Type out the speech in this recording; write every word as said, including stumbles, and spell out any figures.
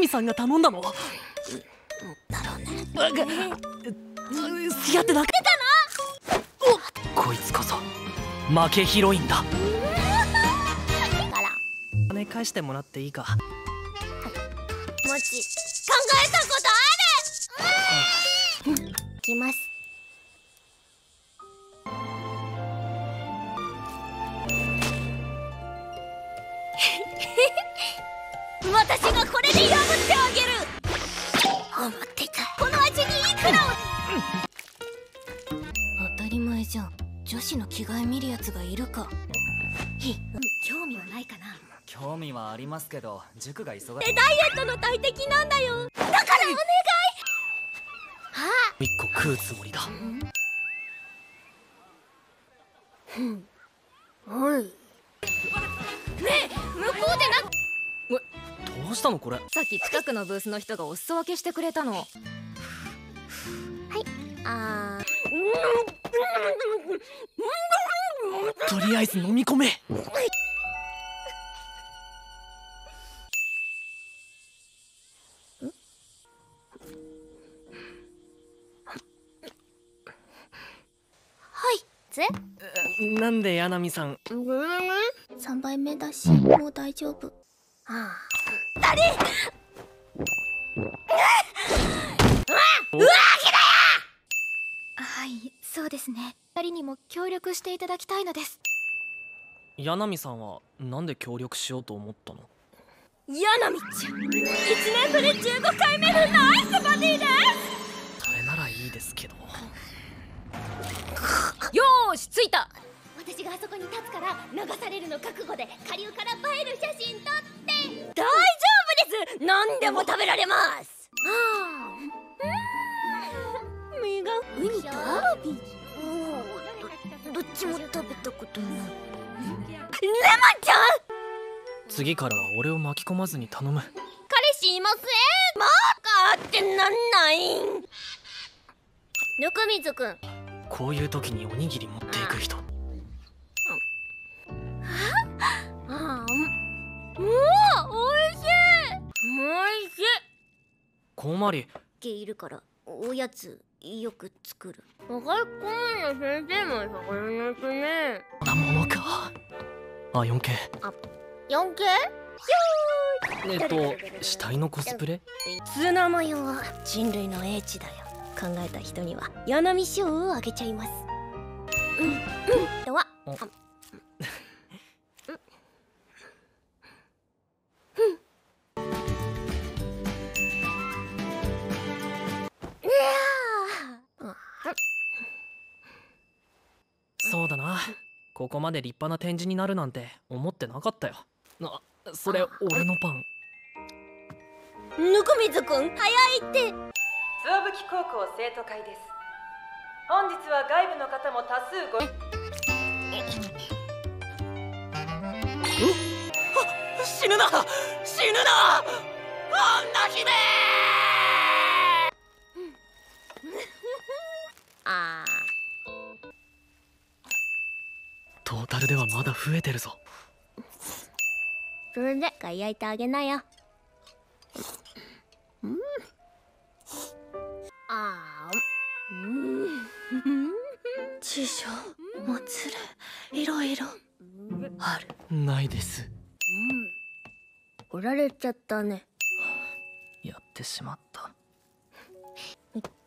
さんが頼んだの？だろうね。付き合ってなかったな。こいつこそ負けヒロインだ。金返してもらっていいか？もち考えたことある。行きます。私がこれで破ってあげる。思っていたこの味にいくらを。当たり前じゃん。女子の着替え見るやつがいるか。ひ、興味はないかな。 興味はありますけど、塾が忙しい。 でダイエットの大敵なんだよ。だからお願い。はあ。 一個食うつもりだ。 うん。おい。ねえ、向こうでな。 どうしたのこれ？ さっき近くのブースの人がお裾分けしてくれたの。はい、 あー。 とりあえず飲み込め。 はいぜ。 なんで柳波さん。 三杯目だしもう大丈夫。ああ。誰？うわ、 はい、そうですね。二人にも協力していただきたいのです。 柳波さんはなんで協力しようと思ったの？ 柳波ちゃん、いちねんぶりじゅうごかいめのナイスバディです。 それならいいですけど。 よーし、着いた。 私があそこに立つから流されるの覚悟で下流から映える写真撮って。大丈夫です。何でも食べられます。ああ、身がウニとアワビ。ど, どっちも食べたことない。レモンちゃん、 次からは俺を巻き込まずに頼む。 彼氏いません。マーカーってなんないん。ぬくみずくん、 こういう時におにぎり持っていく人。 ああ、もうおいしい。おいしい。 こんまりゲいるからおやつよく作る。若い子の先生も魚焼くね。 なものか。あ、よんケー。 あ、よんケー？ えっと死体のコスプレ？ ツナマヨは人類の英知だよ。考えた人には柳波賞をあげちゃいます。うんうん。では、あ、 そうだな。ここまで立派な展示になるなんて思ってなかったよ。あ、それ俺のパン。 ぬくみずくん、早いって。 つわぶき高校生徒会です。本日は外部の方も多数ご。 あ、死ぬな死ぬな女姫。 あー、 トータルではまだ増えてるぞ。 それでが焼いてあげなよ。うん、あー、うん、辞書もつれいろいろある。 ないです。 うん、折られちゃったね。 やってしまった。